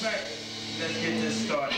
Let's get this started.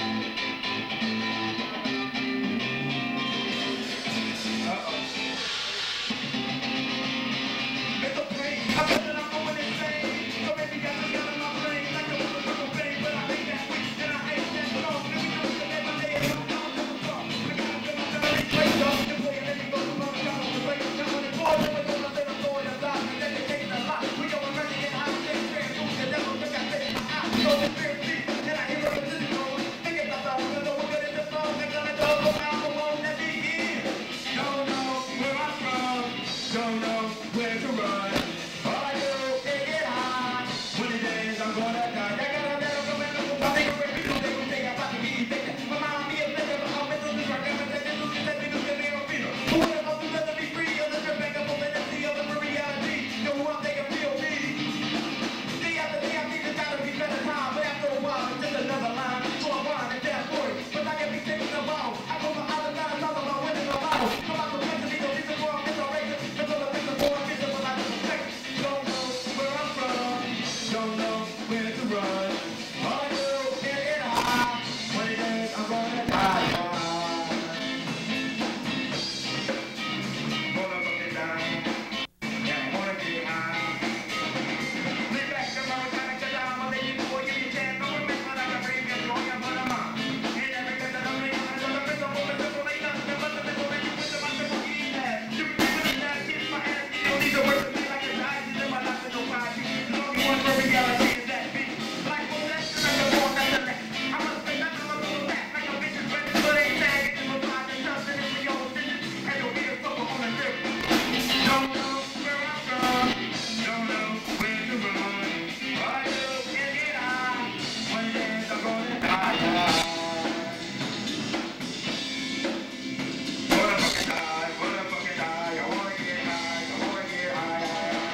It's a pain. I feel that I'm going insane. So maybe I just got in my brain like a little pain, but I hate that week and I hate that song. Let me know that my day is on top of the song. I gotta feel my family straight up. The boy and let me go to my job. The break is coming and forth. Never gonna let them go in the dark. And dedicating a lot. We go and running in high stakes. Fair food. The devil think I take my eye. So the spirit deep. And I hear what I'm listening to. Thinking about it. Know we're good at the song. They're gonna go out the one that begin. Don't know where I'm from. Don't know where to run. All I do is get high. When it is, I'm gonna die. I gotta let them go back to the body. People they will take about to be taken. My mom be a figure, but I'm mental disorder. I'm gonna take this look and let me do the real feel. Who would have to let me free? Or let me back up over the sea of the reality. Know who I'm taking feel me. Day after day, I think there's gotta be better time. But after a while, it's just another line. So I'm blind and deaf for it. But I can be taking the ball. I go for other guys, all about winning the battle. Come out the place to be the reason for I'm in the race. That's all the reason for I'm missing when I do the fake. Don't know where I'm from. Don't know where to run. All I do is get high. When it is, I'm gonna die. Gonna fucking die. Yeah, I wanna get high. Lay back, come on, gotta get down. I'm a lady before you can. No one makes my life a break. You're wrong, I'm gonna mind. And everything that I'm making, I'm gonna miss a woman. Simple like nothing. I'm gonna miss a woman. You wish I'm not simple. You have. You can do it now. Kiss my ass. You don't need to work with me like a diet. You live my life with no privacy. The only one for reality is that beat. Like, well, that's just like a war, that's a left. I must say nothing, I'm a little back. Like a bitch's friend, but ain't tagging. It's my pride and something. It's for your decision. And you'll be a fucker on the trip. Don't know where I'm from. Don't know where to run. All I do is get high. One day I'm gonna die. Wanna fucking die. Wanna fucking die. I wanna get high. I wanna get high.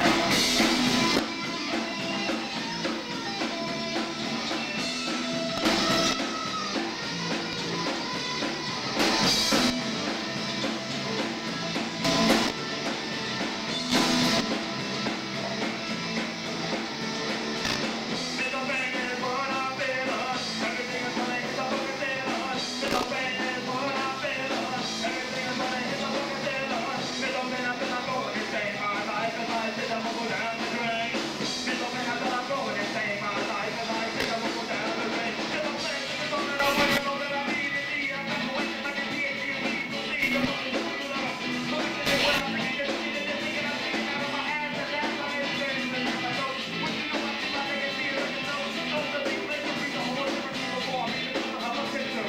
Little pain is what I feel. Everything is gonna hit the fucking tail. Little pain is what I feel. Everything is gonna hit the fucking tail. Little pain, I feel I'm going insane. My life is like this, I'm gonna go down the drain. Little pain, I feel I'm going insane. My life is like this, I'm gonna go down the drain. Little pain, it's gonna know what you know that I need to see. I'm back away like a PhD and we can see. I'm going to do it. Looking at what I'm thinking, just see this thing and I'm thinking out of my ass. And that's why it's very good. I know what you know, I think I can see it. You know, those are the things that you read the whole different people for. I mean, it's gonna have a picture.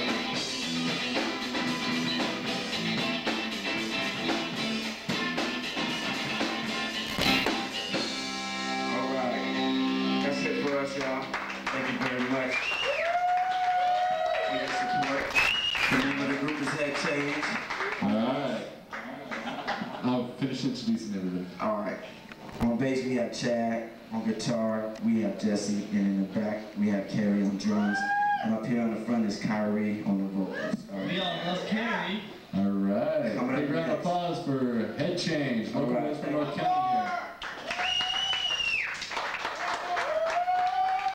Alright, that's it for us, y'all. Thank you very much for your support. The name of the group is Headchange. Alright. I'll finish introducing everybody. Alright. On bass we have Chad, on guitar we have Jesse, and in the back we have Carrie on drums. And up here on the front is Kyrie on the vocals. We all love Carrie. Alright. Coming up Big round of next. applause for Headchange. Alright.